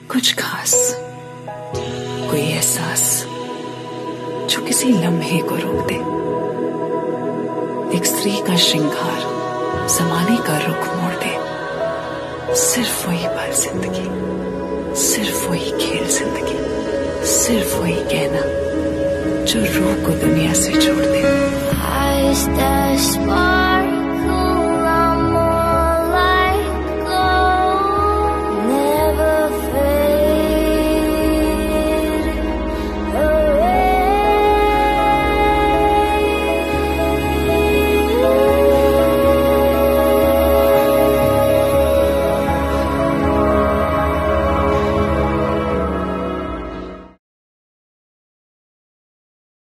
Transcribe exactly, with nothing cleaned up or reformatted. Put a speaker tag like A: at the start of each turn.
A: कुछ खास, कोई एहसास जो किसी लम्हे को रोक दे। एक स्त्री का श्रृंगार जमाने का रुख मोड़ दे। सिर्फ वही पल जिंदगी, सिर्फ वही खेल जिंदगी, सिर्फ वही कहना जो रूह को दुनिया से छोड़ दे।